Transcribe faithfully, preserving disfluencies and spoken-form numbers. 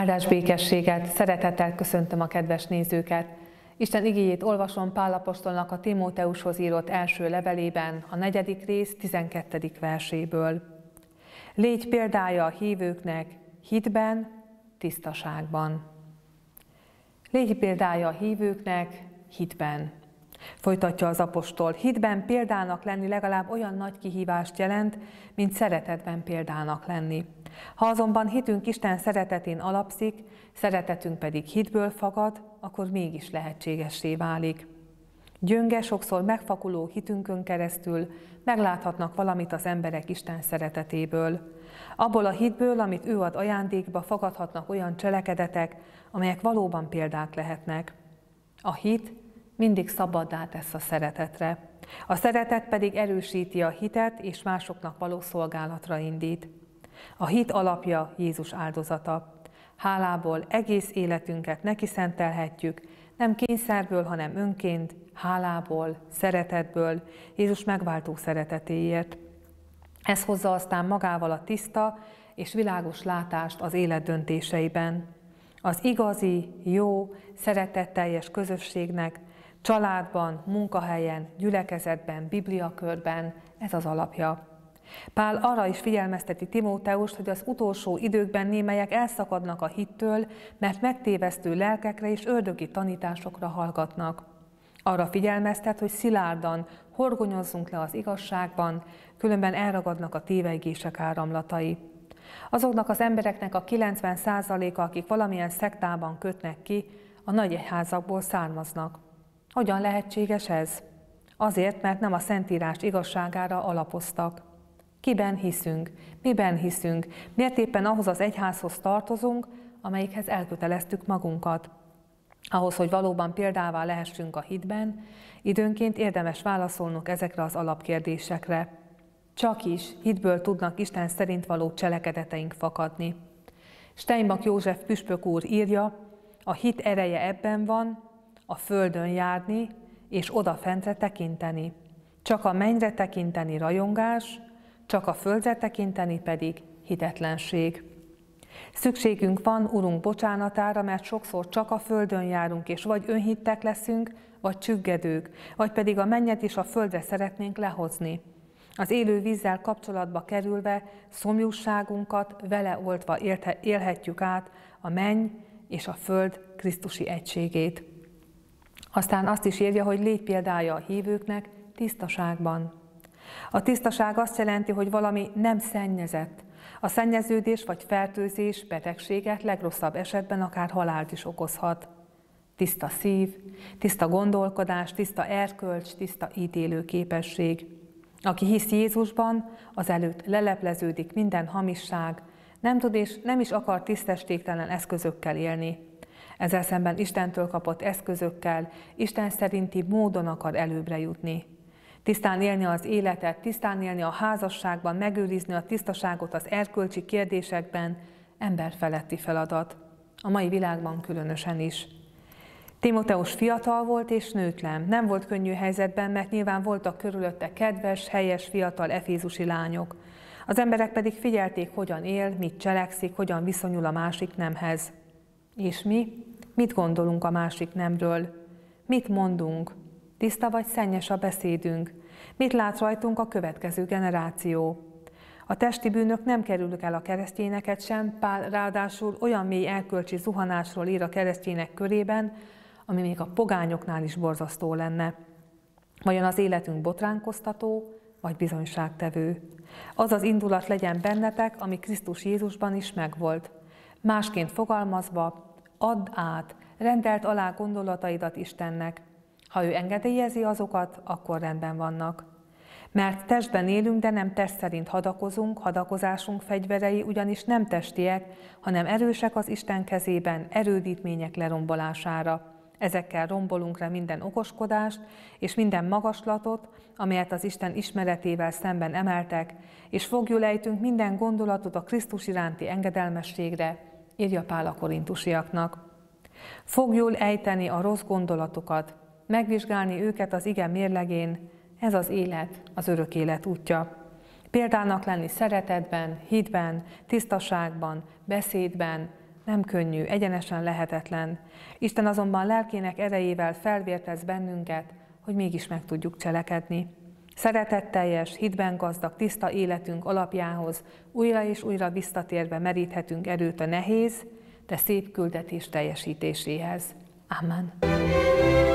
Áldás békességet, szeretettel köszöntöm a kedves nézőket. Isten igéjét olvasom Pál apostolnak a Timóteushoz írott első levelében, a negyedik rész tizenkettedik verséből. Légy példája a hívőknek hitben, tisztaságban. Légy példája a hívőknek hitben. Folytatja az apostol, hitben példának lenni legalább olyan nagy kihívást jelent, mint szeretetben példának lenni. Ha azonban hitünk Isten szeretetén alapszik, szeretetünk pedig hitből fakad, akkor mégis lehetségessé válik. Gyönge, sokszor megfakuló hitünkön keresztül megláthatnak valamit az emberek Isten szeretetéből. Abból a hitből, amit ő ad ajándékba, fogadhatnak olyan cselekedetek, amelyek valóban példák lehetnek. A hit mindig szabaddá tesz a szeretetre. A szeretet pedig erősíti a hitet, és másoknak való szolgálatra indít. A hit alapja Jézus áldozata. Hálából egész életünket neki szentelhetjük, nem kényszerből, hanem önként, hálából, szeretetből, Jézus megváltó szeretetéért. Ez hozza aztán magával a tiszta és világos látást az élet döntéseiben. Az igazi, jó, szeretetteljes közösségnek családban, munkahelyen, gyülekezetben, bibliakörben ez az alapja. Pál arra is figyelmezteti Timóteust, hogy az utolsó időkben némelyek elszakadnak a hittől, mert megtévesztő lelkekre és ördögi tanításokra hallgatnak. Arra figyelmeztet, hogy szilárdan horgonyozzunk le az igazságban, különben elragadnak a tévejgések áramlatai. Azoknak az embereknek a kilencven százaléka, akik valamilyen szektában kötnek ki, a nagy egyházakból származnak. Hogyan lehetséges ez? Azért, mert nem a Szentírás igazságára alapoztak. Kiben hiszünk? Miben hiszünk? Miért éppen ahhoz az egyházhoz tartozunk, amelyikhez elköteleztük magunkat? Ahhoz, hogy valóban példává lehessünk a hitben, időnként érdemes válaszolnunk ezekre az alapkérdésekre. Csak is hitből tudnak Isten szerint való cselekedeteink fakadni. Steinbach József püspök úr írja, a hit ereje ebben van, a földön járni és odafentre tekinteni. Csak a mennyre tekinteni rajongás, csak a földre tekinteni pedig hitetlenség. Szükségünk van Urunk bocsánatára, mert sokszor csak a földön járunk, és vagy önhittek leszünk, vagy csüggedők, vagy pedig a mennyet is a földre szeretnénk lehozni. Az élő vízzel kapcsolatba kerülve szomjúságunkat vele oltva élhetjük át a menny és a föld krisztusi egységét. Aztán azt is írja, hogy légy példája a hívőknek tisztaságban. A tisztaság azt jelenti, hogy valami nem szennyezett. A szennyeződés vagy fertőzés betegséget, legrosszabb esetben akár halált is okozhat. Tiszta szív, tiszta gondolkodás, tiszta erkölcs, tiszta ítélő képesség. Aki hisz Jézusban, az előtt lelepleződik minden hamisság, nem tud és nem is akar tisztességtelen eszközökkel élni. Ezzel szemben Istentől kapott eszközökkel, Isten szerinti módon akar előbbre jutni. Tisztán élni az életet, tisztán élni a házasságban, megőrizni a tisztaságot az erkölcsi kérdésekben, emberfeletti feladat. A mai világban különösen is. Timóteus fiatal volt és nőtlen, nem volt könnyű helyzetben, mert nyilván voltak körülötte kedves, helyes, fiatal efézusi lányok. Az emberek pedig figyelték, hogyan él, mit cselekszik, hogyan viszonyul a másik nemhez. És mi? Mit gondolunk a másik nemről? Mit mondunk? Tiszta vagy szennyes a beszédünk? Mit lát rajtunk a következő generáció? A testi bűnök nem kerülnek el a keresztényeket sem, Pál ráadásul olyan mély erkölcsi zuhanásról ír a keresztények körében, ami még a pogányoknál is borzasztó lenne. Vajon az életünk botránkoztató, vagy bizonyságtevő? Az az indulat legyen bennetek, ami Krisztus Jézusban is megvolt. Másként fogalmazva, add át, rendeld alá gondolataidat Istennek. Ha ő engedélyezi azokat, akkor rendben vannak. Mert testben élünk, de nem test szerint hadakozunk, hadakozásunk fegyverei ugyanis nem testiek, hanem erősek az Isten kezében, erődítmények lerombolására. Ezekkel rombolunk le minden okoskodást és minden magaslatot, amelyet az Isten ismeretével szemben emeltek, és foglyul ejtünk minden gondolatot a Krisztus iránti engedelmességre, írja Pál a korintusiaknak. Foglyul ejteni a rossz gondolatokat, megvizsgálni őket az ige mérlegén, ez az élet, az örök élet útja. Példának lenni szeretetben, hitben, tisztaságban, beszédben, nem könnyű, egyenesen lehetetlen. Isten azonban lelkének erejével felvértez bennünket, hogy mégis meg tudjuk cselekedni. Szeretetteljes, hitben gazdag, tiszta életünk alapjához újra és újra visszatérve meríthetünk erőt a nehéz, de szép küldetés teljesítéséhez. Amen.